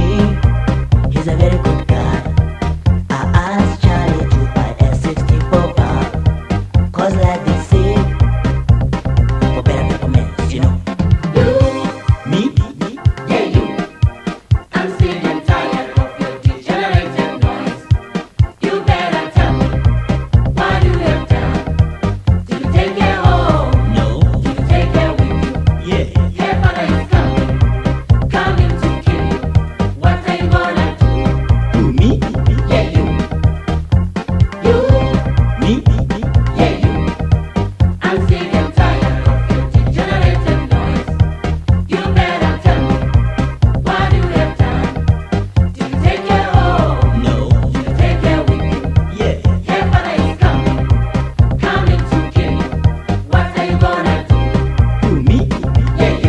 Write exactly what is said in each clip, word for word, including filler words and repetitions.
he's a very good guy. I asked Charlie to buy a sixty-four bar, cause like they say, for better performance, you know. You, Me? yeah you. I'm sick and tired of your degenerated noise. You better tell me, why do you have done? Did you take her home? No. Did you take her with you? Yeah. Her father is coming, coming to kill you. What are you gonna do? Who, me? Yeah you. You, Me? yeah you. I'm sick and tired of your degenerated noise. You better tell me, why do you have done? Did you take her home? No. Did you take her with you? Yeah. Her father is coming, coming to kill you. What are you gonna do? Who, me? Yeah you.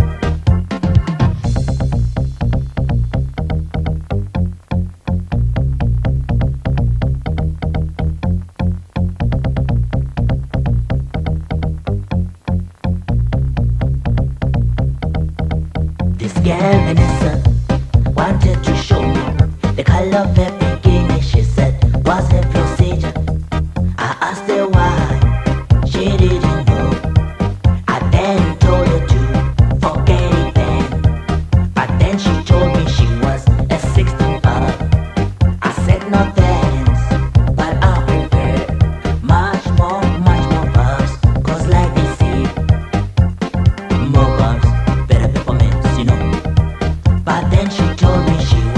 This girl Vanessa wanted to show me the color of her bikini. She said was her procedure. I asked her why, she didn't know. I then told her to forget it then, but then she told me she was a sixty-five. I said no thanks, but I prefer much more, much more bars, cause like they say, more bars, better performance, you know. But then she told me she